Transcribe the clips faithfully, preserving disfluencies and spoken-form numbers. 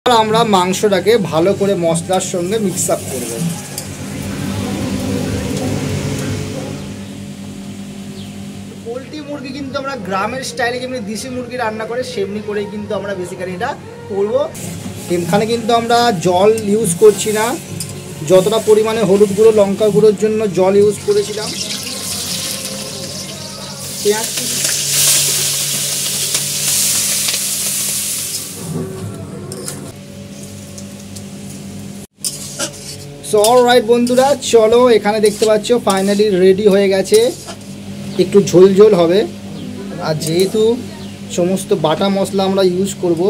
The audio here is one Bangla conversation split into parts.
আমরা মাংসটাকে ভালো করে মশলার সঙ্গে মিক্স আপ করব। পোলট্রি মুরগি কিন্তু আমরা গ্রামের স্টাইলে যেমনি দেশি মুরগি রান্না করে সেমনি করেই কিন্তু আমরা বেসিক্যালি এটা করব। এখানে কিন্তু আমরা জল ইউজ করছি না, যতটা পরিমাণে হলুদ গুঁড়ো লঙ্কা গুঁড়োর জন্য জল ইউজ করেছিলাম। পেঁয়াজ সো অলরাইট বন্ধুরা, চলো এখানে দেখতে পাচ্ছ ফাইনালি রেডি হয়ে গেছে। একটু ঝোল ঝোল হবে, আর যেহেতু সমস্ত বাটা মশলা আমরা ইউজ করব,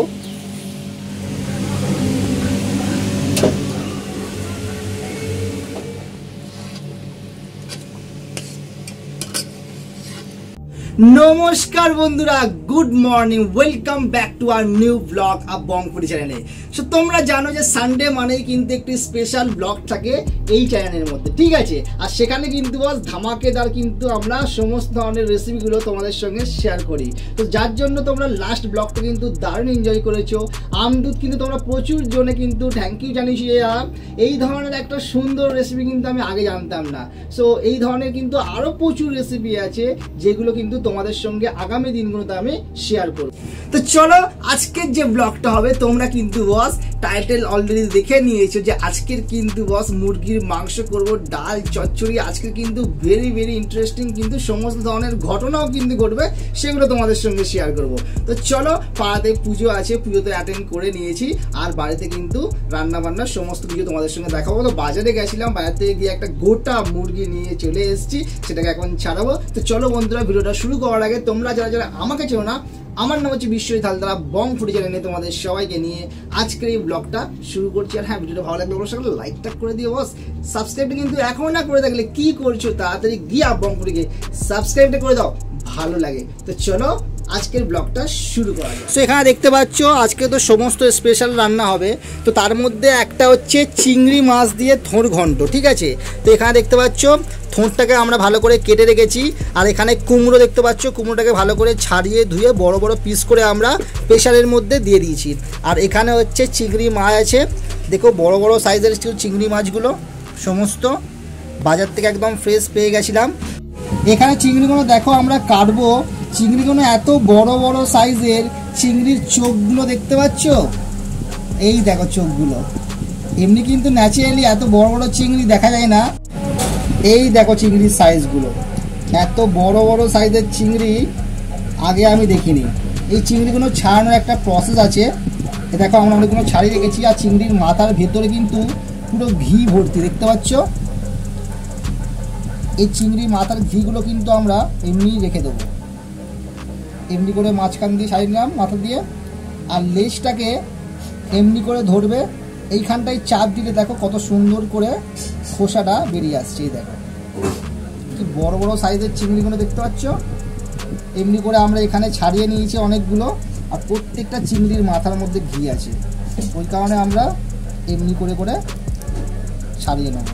নমস্কার বন্ধুরা, good morning, welcome back to our new blog আ বংফুডি চ্যানেলে। সো তোমরা জানো যে সানডে মানেই কিন্তু একটি স্পেশাল ব্লগ থাকে এই চ্যানেলের মধ্যে, ঠিক আছে? আর সেখানে কিন্তু বস ধামাকেদার কিন্তু আমরা সমস্ত ধরনের রেসিপিগুলো তোমাদের সঙ্গে শেয়ার করি। তো যার জন্য তোমরা লাস্ট ব্লগটা কিন্তু দারুণ এনজয় করেছো। আমদুধ কিন্তু তোমরা প্রচুর জনে কিন্তু থ্যাংক ইউ জানিয়েছি। আর এই ধরনের একটা সুন্দর রেসিপি কিন্তু আমি আগে জানতাম না। সো এই ধরনের কিন্তু আরও প্রচুর রেসিপি আছে যেগুলো কিন্তু তোমাদের সঙ্গে আগামী দিনগুলোতে আমি শেয়ার করব। তো চলো আজকের যে ব্লগটা হবে, তোমরা কিন্তু বস টাইটেল অলরেডি দেখে নিয়েছো যে আজকের কিন্তু বস মুরগির মাংস করব, ডাল চচ্চড়ি। আজকের কিন্তু ভেরি ভেরি ইন্টারেস্টিং কিন্তু সমস্ত ধরনের ঘটনাও কিন্তু ঘটবে, সেগুলো তোমাদের সঙ্গে শেয়ার করব। তো চলো, পাড়াতে পুজো আছে, পুজোতে অ্যাটেন্ড করে নিয়েছি, আর বাড়িতে কিন্তু রান্না বান্নার সমস্ত কিছু তোমাদের সঙ্গে দেখাবো। তো বাজারে গেছিলাম, বাজার থেকে গিয়ে একটা গোটা মুরগি নিয়ে চলে এসেছি, সেটাকে এখন ছাড়াবো। তো চলো বন্ধুরা, ভিডিওটা শুরু করার আগে তোমরা যারা যারা আমাকে চেনো না, আমার নাম হচ্ছে বিশ্বজিৎ হালদার, বংফুডি চ্যানেলে তোমাদের সবাইকে নিয়ে আজকের এই ব্লগটা শুরু করছি। আর হ্যাঁ, ভিডিওটা ভালো লাগলে অবশ্যই লাইকটা করে দিও বস। সাবস্ক্রাইবটা কিন্তু এখন না করে থাকলে কি করছো, তাড়াতাড়ি গিয়ে বংফুডিকে সাবস্ক্রাইবটা করে দাও, ভালো লাগে। তো চলো আজকের ব্লগটা শুরু করা যায়। তো এখানে দেখতে পাচ্ছ আজকে তো সমস্ত স্পেশাল রান্না হবে। তো তার মধ্যে একটা হচ্ছে চিংড়ি মাছ দিয়ে থোড় ঘন্ট, ঠিক আছে? তো এখানে দেখতে পাচ্ছ থোঁটটাকে আমরা ভালো করে কেটে রেখেছি। আর এখানে কুমড়ো দেখতে পাচ্ছ, কুমড়োটাকে ভালো করে ছাড়িয়ে ধুয়ে বড় বড় পিস করে আমরা প্রেশারের মধ্যে দিয়ে দিয়েছি। আর এখানে হচ্ছে চিংড়ি মাছ আছে, দেখো বড় বড় সাইজের চিংড়ি মাছগুলো সমস্ত বাজার থেকে একদম ফ্রেশ পেয়ে গেছিলাম। এখানে চিংড়িগুলো দেখো আমরা কাটবো। চিংড়িগুলো এত বড় বড় সাইজের, চিংড়ির চোখগুলো দেখতে পাচ্ছ, এই দেখো চোখগুলো। এমনি কিন্তু ন্যাচারালি এত বড় বড় চিংড়ি দেখা যায় না। এই দেখো চিংড়ির সাইজগুলো, এত বড় বড় সাইজের চিংড়ি আগে আমি দেখিনি। এই চিংড়িগুলো ছাড়ানোর একটা প্রসেস আছে, দেখো আমরা অনেকগুলো ছাড়িয়ে রেখেছি। আর চিংড়ির মাথার ভেতরে কিন্তু পুরো ঘি ভর্তি, দেখতে পাচ্ছ? এই চিংড়ির মাথার ঘিগুলো কিন্তু আমরা এমনি রেখে দেবো, এমনি করে মাঝখান দিয়ে ছাড়িয়ে নিলাম মাথা দিয়ে। আর লেজটাকে এমনি করে ধরবে, এইখানটায় চাপ দিলে দেখো কত সুন্দর করে খোসাটা বেরিয়ে আসছে। এই দেখো কি বড় বড় সাইজের চিংড়িগুলো দেখতে পাচ্ছ। এমনি করে আমরা এখানে ছাড়িয়ে নিয়েছি অনেকগুলো। আর প্রত্যেকটা চিংড়ির মাথার মধ্যে ঘি আছে, ওই কারণে আমরা এমনি করে করে ছাড়িয়ে নেব।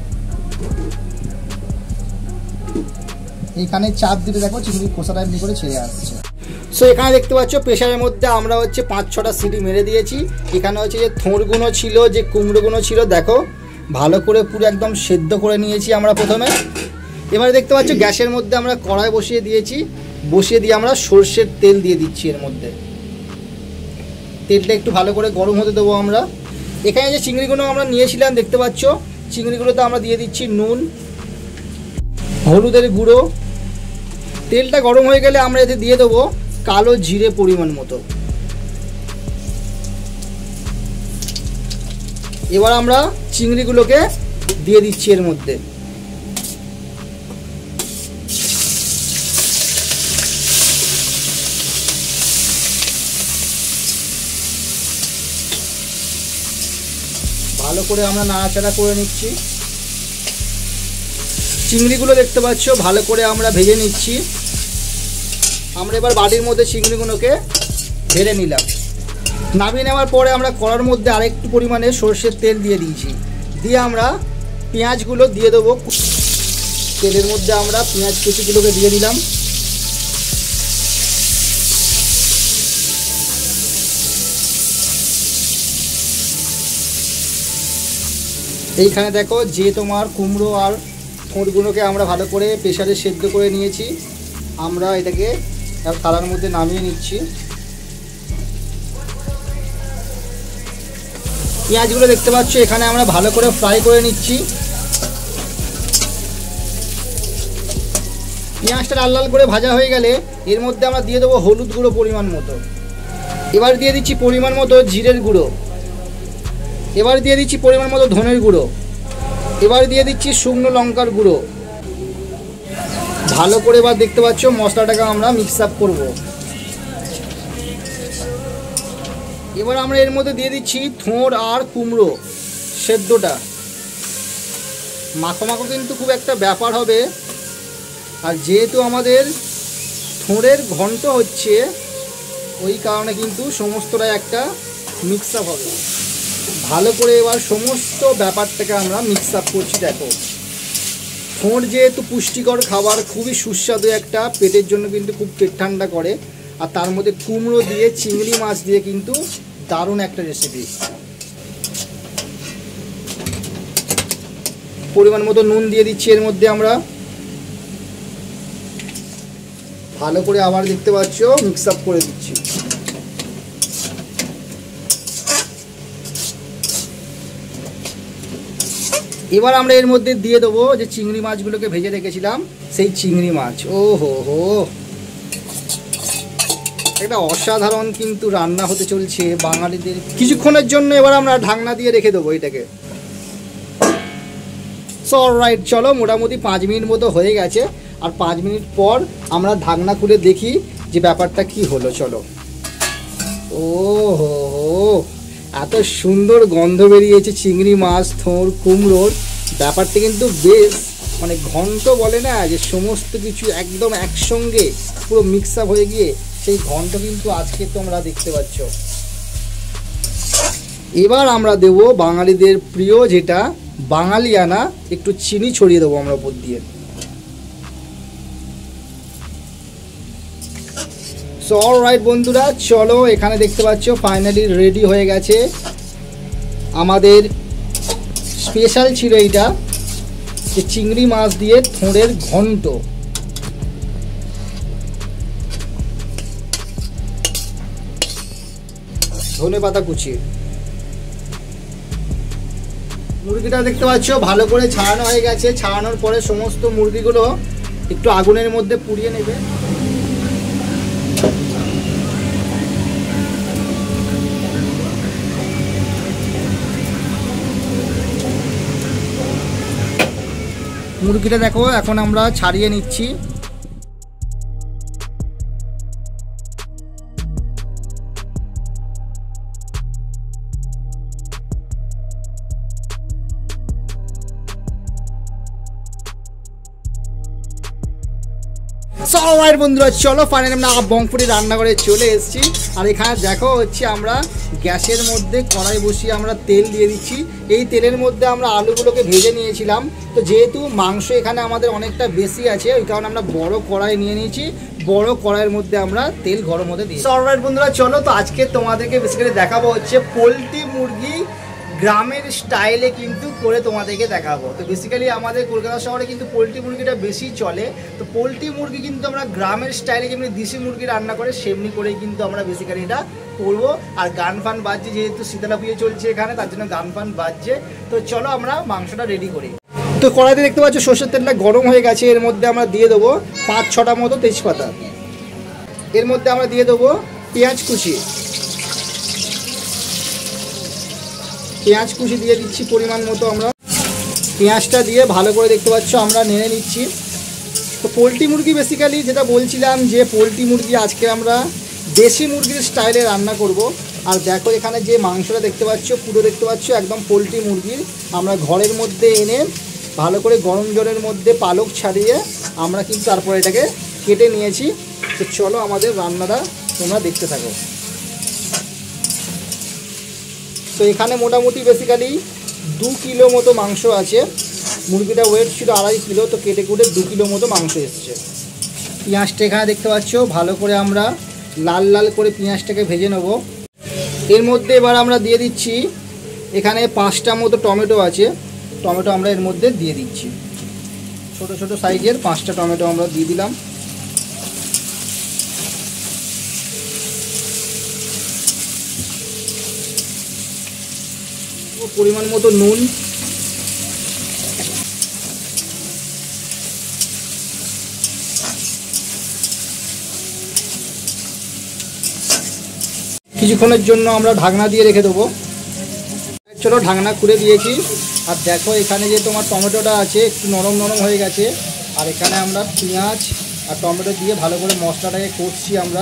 এইখানে চাপ দিলে দেখো চিংড়ির খোসাটা এমনি করে ছেড়ে আসছে। সো এখানে দেখতে পাচ্ছ প্রেশারের মধ্যে আমরা হচ্ছে পাঁচ ছটা সিটি মেরে দিয়েছি। এখানে হচ্ছে যে থোড়গুলো ছিল, যে কুমড়োগুলো ছিল, দেখো ভালো করে পুরো একদম সেদ্ধ করে নিয়েছি আমরা প্রথমে। এবারে দেখতে পাচ্ছ গ্যাসের মধ্যে আমরা কড়াই বসিয়ে দিয়েছি, বসিয়ে দিয়ে আমরা সর্ষের তেল দিয়ে দিচ্ছি। এর মধ্যে তেলটা একটু ভালো করে গরম হতে দেবো আমরা। এখানে যে চিংড়িগুলো আমরা নিয়েছিলাম দেখতে পাচ্ছ, চিংড়িগুলোতে আমরা দিয়ে দিচ্ছি নুন, হলুদের গুঁড়ো। তেলটা গরম হয়ে গেলে আমরা এতে দিয়ে দেবো কালো জিরে পরিমাণ মতো। এবার আমরা চিংড়িগুলোকে দিয়ে দিচ্ছি এর মধ্যে। ভালো করে আমরা নাড়াচাড়া করে নিচ্ছি। চিংড়িগুলো দেখতে পাচ্ছ ভালো করে আমরা ভেজে নিচ্ছি। আমরা এবার বাটির মধ্যে চিংড়িগুলোকে ঢেলে নিলাম। নামিয়ে নেওয়ার পরে আমরা কড়ার মধ্যে আরেকটু পরিমাণে সর্ষের তেল দিয়ে দিয়েছি। দিয়ে আমরা পেঁয়াজগুলো দিয়ে দেবো। তেলের মধ্যে আমরা পেঁয়াজ কুচিগুলোকে দিয়ে দিলাম। এইখানে দেখো যে তোমার কুমড়ো আর থোড়গুলোকে আমরা ভালো করে প্রেসারে সেদ্ধ করে নিয়েছি, আমরা এটাকে থালার মধ্যে নামিয়ে নিচ্ছি। পেঁয়াজগুলো দেখতে পাচ্ছ এখানে আমরা ভালো করে ফ্রাই করে নিচ্ছি। পেঁয়াজটা লাল লাল করে ভাজা হয়ে গেলে এর মধ্যে আমরা দিয়ে দেবো হলুদ গুঁড়ো পরিমাণ মতো। এবার দিয়ে দিচ্ছি পরিমাণ মতো জিরের গুঁড়ো। এবার দিয়ে দিচ্ছি পরিমাণ মতো ধনের গুঁড়ো। এবার দিয়ে দিচ্ছি শুকনো লঙ্কার গুঁড়ো। ভালো করে এবার দেখতে পাচ্ছ মশলাটাকে আমরা মিক্স আপ করব। এবার আমরা এর মধ্যে দিয়ে দিচ্ছি থোড় আর কুমড়ো সেদ্ধটা। মাখো মাখো কিন্তু খুব একটা ব্যাপার হবে, আর যেহেতু আমাদের থোড়ের ঘন্ট হচ্ছে ওই কারণে কিন্তু সমস্তটাই একটা মিক্স আপ হবে। ভালো করে এবার সমস্ত ব্যাপারটাকে আমরা মিক্স আপ করছি। দেখো থোড় যেহেতু পুষ্টিকর খাবার, খুবই সুস্বাদু একটা, পেটের জন্য কিন্তু খুব পেট ঠান্ডা করে, আর তার মধ্যে কুমড়ো দিয়ে চিংড়ি মাছ দিয়ে কিন্তু দারুণ একটা রেসিপি। পরিমাণ মতো নুন দিয়ে দিচ্ছি এর মধ্যে আমরা। ভালো করে আবার দেখতে পাচ্ছ মিক্স আপ করে দিচ্ছি। এবার আমরা এর মধ্যে দিয়ে দেবো যে চিংড়ি মাছগুলোকে ভেজে রেখেছিলাম, সেই চিংড়ি মাছ। ও হো হো, একটা অসাধারণ কিন্তু রান্না হতে চলছে বাঙালিদের। কিছুক্ষণের জন্য এবার আমরা ঢাকনা দিয়ে রেখে দেবো এটাকে। সো অলরাইট, চলো মোটামুটি পাঁচ মিনিট মতো হয়ে গেছে, আর পাঁচ মিনিট পর আমরা ঢাকনা খুলে দেখি যে ব্যাপারটা কি হলো। চলো। ও হো হো, এত সুন্দর গন্ধ বেরিয়েছে চিংড়ি মাছ, থোড়, কুমড়োর। ব্যাপারটা কিন্তু বেশ, মানে ঘন্ট বলে না যে সমস্ত কিছু একদম একসঙ্গে পুরো মিক্স আপ হয়ে গিয়ে সেই ঘন্ট কিন্তু আজকে তোমরা দেখতে পাচ্ছ। এবার আমরা দেব বাঙালিদের প্রিয় যেটা বাঙালিয়ানা, একটু চিনি ছড়িয়ে দেবো আমরা উপর দিয়ে। সো অলরাইট বন্ধুরা, চলো এখানে দেখতে পাচ্ছ ফাইনালি রেডি হয়ে গেছে আমাদের স্পেশাল ছিল এইটা, যে চিংড়ি মাছ দিয়ে থোড়ের ঘন্ট। ধনে পাতা কুচি। মুরগিটা দেখতে পাচ্ছ ভালো করে ছাড়ানো হয়ে গেছে। ছাড়ানোর পরে সমস্ত মুরগিগুলো একটু আগুনের মধ্যে পুড়িয়ে নেবে। মুরগিটা দেখো এখন আমরা ছাড়িয়ে নিচ্ছি। অলরাইট বন্ধুরা, চলো ফাইনালি আমরা বংপুরি রান্নাঘরে চলে এসেছি। আর এখানে দেখো হচ্ছে আমরা গ্যাসের মধ্যে কড়াই বসিয়ে আমরা তেল দিয়ে দিচ্ছি। এই তেলের মধ্যে আমরা আলুগুলোকে ভেজে নিয়েছিলাম, তো যেহেতু মাংস এখানে আমাদের অনেকটা বেশি আছে ওই কারণে আমরা বড় কড়াই নিয়ে নিয়েছি। বড় কড়াইয়ের মধ্যে আমরা তেল গরম হতে দিই। অলরাইট বন্ধুরা, চলো তো আজকে তোমাদেরকে বেসিক্যালি দেখাবো হচ্ছে পোলট্রি মুরগি গ্রামের স্টাইলে কিন্তু করে তোমাদেরকে দেখাবো। তো বেসিক্যালি আমাদের কলকাতা শহরে কিন্তু পোলট্রি মুরগিটা বেশি চলে। তো পোলট্রি মুরগি কিন্তু আমরা গ্রামের স্টাইলে যেমনি দেশি মুরগি রান্না করে সেমনি করেই কিন্তু আমরা বেসিক্যালি এটা করবো। আর গান ফান বাজছে, যেহেতু শীতলা পুজো চলছে এখানে, তার জন্য গান ফান বাজছে। তো চলো আমরা মাংসটা রেডি করি। তো কড়াইতে দেখতে পাচ্ছ সর্ষের তেলটা গরম হয়ে গেছে। এর মধ্যে আমরা দিয়ে দেবো পাঁচ ছটা মতো তেজপাতা। এর মধ্যে আমরা দিয়ে দেবো পেঁয়াজ কুচি। পেঁয়াজ কুচি দিয়ে দিচ্ছি পরিমাণ মতো। আমরা পেঁয়াজটা দিয়ে ভালো করে দেখতে পাচ্ছ আমরা নেড়ে নিচ্ছি। তো পোলট্রি মুরগি বেসিক্যালি যেটা বলছিলাম যে পোলট্রি মুরগি আজকে আমরা দেশি মুরগির স্টাইলে রান্না করব। আর দেখো এখানে যে মাংসটা দেখতে পাচ্ছ পুরো দেখতে পাচ্ছ একদম পোলট্রি মুরগির। আমরা ঘরের মধ্যে এনে ভালো করে গরম জলের মধ্যে পালক ছাড়িয়ে আমরা কিন্তু তারপরে এটাকে কেটে নিয়েছি। তো চলো আমাদের রান্নাটা তোমরা দেখতে থাকো। তো এখানে মোটামুটি বেসিক্যালি দু কিলো মতো মাংস আছে। মুরগিটা ওয়েট ছিল আড়াই কিলো, তো কেটে কুটে দু কিলো মতো মাংস এসছে। পেঁয়াজটা এখানে দেখতে পাচ্ছ ভালো করে আমরা লাল লাল করে পেঁয়াজটাকে ভেজে নেব। এর মধ্যে এবার আমরা দিয়ে দিচ্ছি এখানে পাঁচটা মতো টমেটো আছে। টমেটো আমরা এর মধ্যে দিয়ে দিচ্ছি। ছোট ছোট সাইজের পাঁচটা টমেটো আমরা দিয়ে দিলাম। পরিমাণ মতো নুন, কিছুক্ষণের জন্য আমরা ঢাকনা দিয়ে রেখে দেবো। চলো ঢাকনা খুলে দিয়েছি। আর দেখো এখানে যে তোমার টমেটোটা আছে একটু নরম নরম হয়ে গেছে। আর এখানে আমরা পেঁয়াজ আর টমেটো দিয়ে ভালো করে মশলাটাকে কষছি আমরা।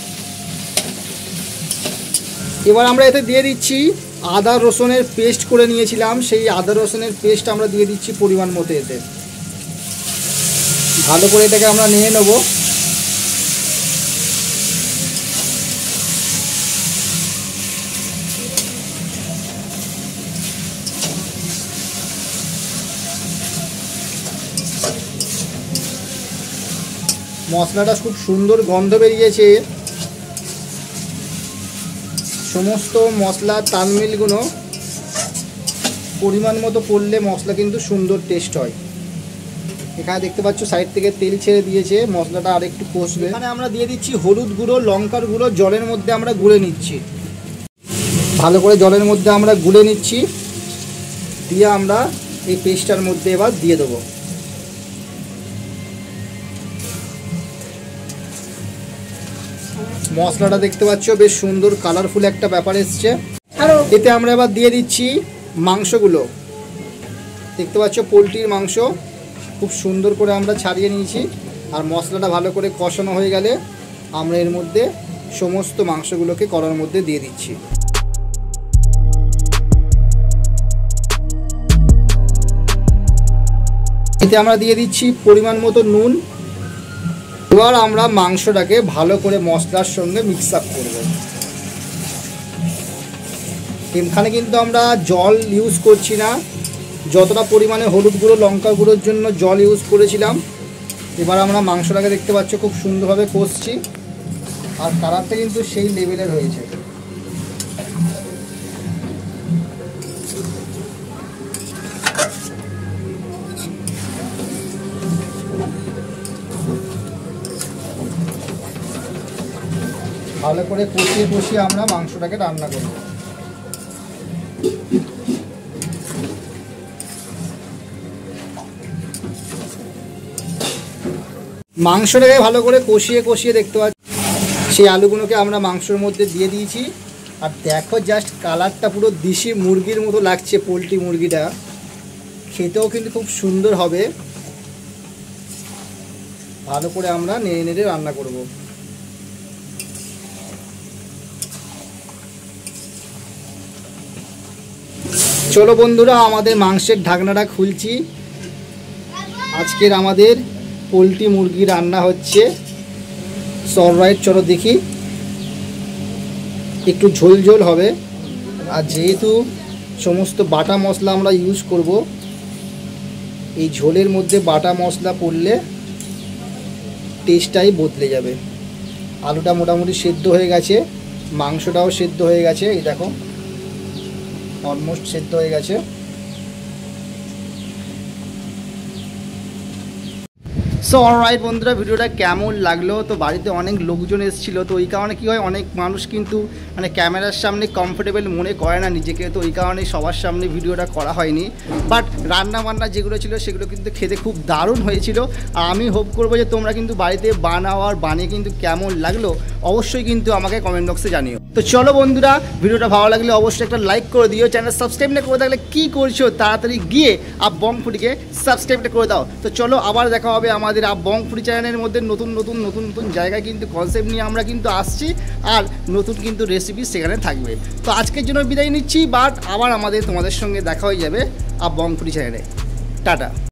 এবার আমরা এতে দিয়ে দিচ্ছি আদা রসুনের পেস্ট করে নিয়েছিলাম, সেই আদা রসুনের পেস্ট আমরা দিয়ে দিচ্ছি পরিমাণ মতো। এতে ভালো করে এটাকে আমরা নিয়ে নেব। মশলাটা খুব সুন্দর গন্ধ বেরিয়েছে। সমস্ত মশলার তালমিলগুলো পরিমাণ মতো পড়লে মশলা কিন্তু সুন্দর টেস্ট হয়। এখানে দেখতে পাচ্ছ সাইড থেকে তেল ছেড়ে দিয়েছে, মশলাটা আর একটু কষবে। এখানে আমরা দিয়ে দিচ্ছি হলুদ গুঁড়ো, লঙ্কার গুঁড়ো, জলের মধ্যে আমরা গুলে নিচ্ছি। ভালো করে জলের মধ্যে আমরা গুলে নিচ্ছি, দিয়ে আমরা এই পেস্টটার মধ্যে এবার দিয়ে দেবো। মশলাটা দেখতে পাচ্ছ বেশ সুন্দর কালারফুল একটা ব্যাপার এসছে। এতে আমরা এবার দিয়ে দিচ্ছি মাংসগুলো। দেখতে পাচ্ছ পোলট্রির মাংস খুব সুন্দর করে আমরা ছাড়িয়ে নিয়েছি। আর মশলাটা ভালো করে কষানো হয়ে গেলে আমরা এর মধ্যে সমস্ত মাংসগুলোকে কড়ার মধ্যে দিয়ে দিচ্ছি। এতে আমরা দিয়ে দিচ্ছি পরিমাণ মতো নুন। এবার আমরা মাংসটাকে ভালো করে মশলার সঙ্গে মিক্স আপ করব। এখানে কিন্তু আমরা জল ইউজ করছি না, যতটা পরিমাণে হলুদ গুঁড়ো লঙ্কা গুঁড়োর জন্য জল ইউজ করেছিলাম। এবার আমরা মাংসটাকে দেখতে পাচ্ছ খুব সুন্দরভাবে কষছি, আর কালারটা কিন্তু সেই লেভেলের হয়েছে। ভালো করে কষিয়ে কষিয়ে আমরা মাংসটাকে রান্না করব। মাংসটাকে ভালো করে কষিয়ে কষিয়ে দেখতে পাচ্ছি সেই আলুগুলোকে আমরা মাংসের মধ্যে দিয়ে দিয়েছি। আর দেখো জাস্ট কালারটা পুরো দেশি মুরগির মতো লাগছে। পোলট্রি মুরগিটা খেতেও কিন্তু খুব সুন্দর হবে। ভালো করে আমরা নেড়ে নেড়ে রান্না করব। চলো বন্ধুরা, আমাদের মাংসের ঢাকনাটা খুলছি। আজকের আমাদের পোলট্রি মুরগি রান্না হচ্ছে। অলরাইট, চলো দেখি। একটু ঝোল ঝোল হবে। আর যেহেতু সমস্ত বাটা মশলা আমরা ইউজ করব, এই ঝোলের মধ্যে বাটা মশলা পড়লে টেস্টটাই বদলে যাবে। আলুটা মোটামুটি সেদ্ধ হয়ে গেছে, মাংসটাও সেদ্ধ হয়ে গেছে। এই দেখো অলমোস্ট সেদ্ধ হয়ে গেছে। সো অলরাইট বন্ধুরা, ভিডিওটা কেমন লাগলো? তো বাড়িতে অনেক লোকজন এসেছিলো, তো ওই কারণে কী হয়, অনেক মানুষ কিন্তু মানে ক্যামেরার সামনে কমফোর্টেবল মনে করে না নিজেকে, তো ওই কারণে সবার সামনে ভিডিওটা করা হয়নি। বাট রান্না বান্না যেগুলো ছিল সেগুলো কিন্তু খেতে খুব দারুণ হয়েছিল। আর আমি হোপ করবো যে তোমরা কিন্তু বাড়িতে বানাও, আর বানিয়ে কিন্তু কেমন লাগলো অবশ্যই কিন্তু আমাকে কমেন্ট বক্সে জানিও। তো চলো বন্ধুরা, ভিডিওটা ভালো লাগলে অবশ্যই একটা লাইক করে দিও। চ্যানেল সাবস্ক্রাইব না করে থাকলে কী করছো, তাড়াতাড়ি গিয়ে আপ বং ফুডিকে সাবস্ক্রাইবটা করে দাও। তো চলো আবার দেখা হবে আমাদের আপ বং ফুডি চ্যানেলের মধ্যে। নতুন নতুন নতুন নতুন জায়গায় কিন্তু কনসেপ্ট নিয়ে আমরা কিন্তু আসছি, আর নতুন কিন্তু রেসিপি সেখানে থাকবে। তো আজকের জন্য বিদায় নিচ্ছি, বাট আবার আমাদের তোমাদের সঙ্গে দেখা হয়ে যাবে আপ বং ফুডি চ্যানেলে। টাটা।